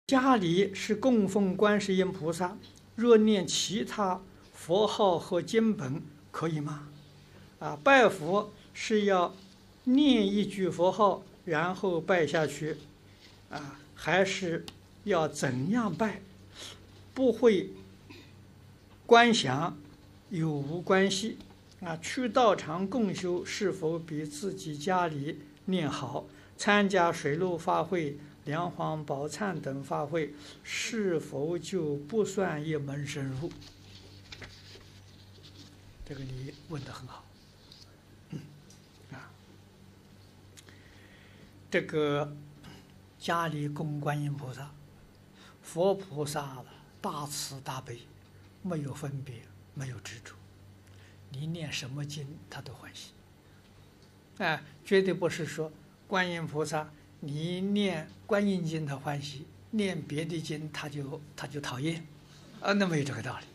家里是供奉观世音菩萨，若念其他佛号和经本可以吗？拜佛是要念一句佛号，然后拜下去，还是要怎样拜？不会观想有无关系？去道场共修是否比自己家里念好？参加水陆法会、梁皇宝忏等法会，是否就不算一门深入？这个你问得很好。这个家里供观音菩萨、佛菩萨大慈大悲，没有分别，没有执着，你念什么经他都欢喜。绝对不是说观音菩萨你念观音经他欢喜，念别的经他就讨厌，那没有这个道理。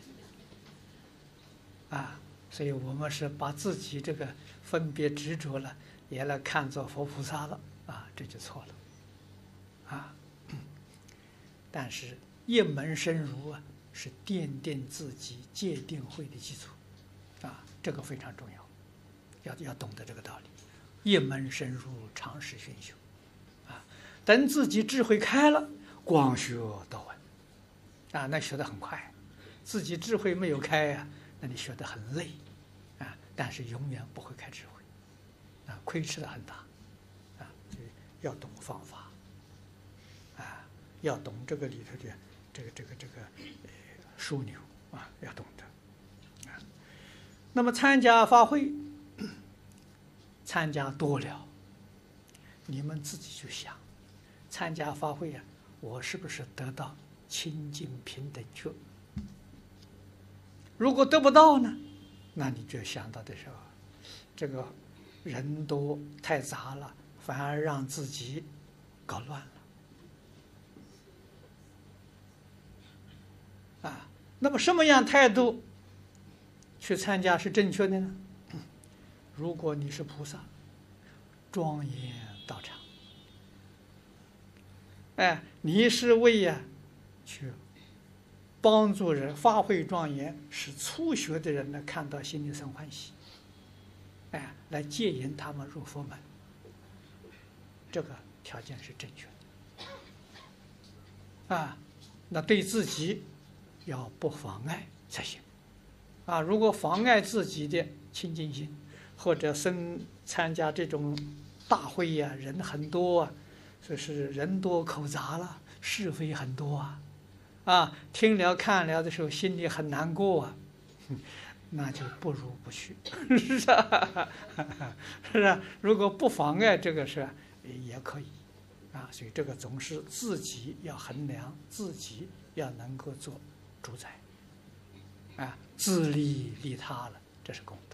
所以我们是把自己这个分别执着了，也来看作佛菩萨了，这就错了。但是一门深入是奠定自己戒定慧的基础，这个非常重要，要懂得这个道理。一门深入，长时熏修，等自己智慧开了，光学道闻，那学得很快。自己智慧没有开那你学得很累，但是永远不会开智慧，亏吃得很大，所以要懂方法，要懂这个里头的这个枢纽要懂得。那么参加法会，参加多了，你们自己去想，参加法会我是不是得到清净平等觉？如果得不到呢，那你就想到的时候，这个人多太杂了，反而让自己搞乱了。那么什么样态度去参加是正确的呢？如果你是菩萨，庄严道场，你是为去帮助人发挥庄严，使初学的人呢看到心里生欢喜，来接引他们入佛门，这个条件是正确的。那对自己要不妨碍才行。如果妨碍自己的清净心，或者参加这种大会人很多说是人多口杂了，是非很多听了看了的时候心里很难过那就不如不去，是啊，是啊。如果不妨碍这个事也可以所以这个总是自己要衡量，自己要能够做主宰自利利他了，这是功德。